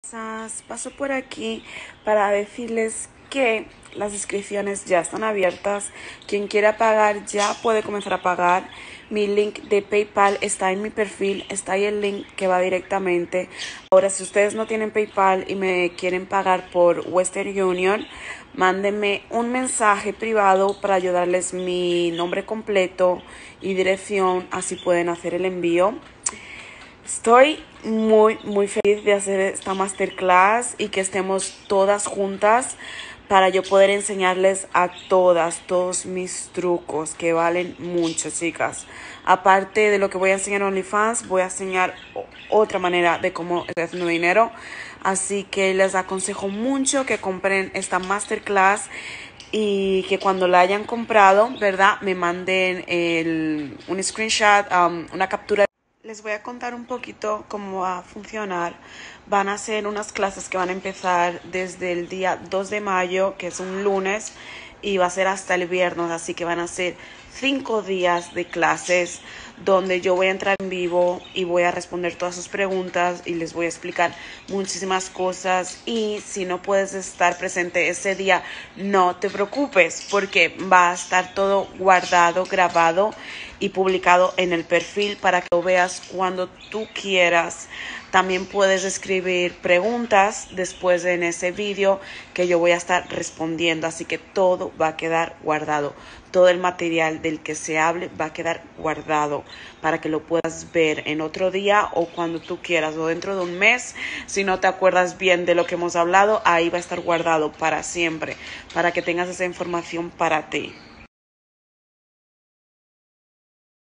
Paso por aquí para decirles que las inscripciones ya están abiertas. Quien quiera pagar ya puede comenzar a pagar. Mi link de PayPal está en mi perfil, está ahí el link que va directamente. Ahora, si ustedes no tienen PayPal y me quieren pagar por Western Union, mándenme un mensaje privado para ayudarles mi nombre completo y dirección, así pueden hacer el envío. Estoy muy feliz de hacer esta masterclass y que estemos todas juntas para yo poder enseñarles a todos mis trucos que valen mucho, chicas. Aparte de lo que voy a enseñar en OnlyFans, voy a enseñar otra manera de cómo estoy haciendo dinero. Así que les aconsejo mucho que compren esta masterclass y que cuando la hayan comprado, ¿verdad? Me manden un screenshot, una captura. Les voy a contar un poquito cómo va a funcionar. Van a ser unas clases que van a empezar desde el día 2 de mayo, que es un lunes, y va a ser hasta el viernes. Así que van a ser 5 días de clases donde yo voy a entrar en vivo y voy a responder todas sus preguntas y les voy a explicar muchísimas cosas. Y si no puedes estar presente ese día, no te preocupes, porque va a estar todo guardado, grabado y publicado en el perfil para que lo veas cuando tú quieras. También puedes escribir preguntas después en ese vídeo que yo voy a estar respondiendo, así que todo va a quedar guardado. Todo el material del que se hable va a quedar guardado para que lo puedas ver en otro día o cuando tú quieras o dentro de un mes. Si no te acuerdas bien de lo que hemos hablado, ahí va a estar guardado para siempre, para que tengas esa información para ti.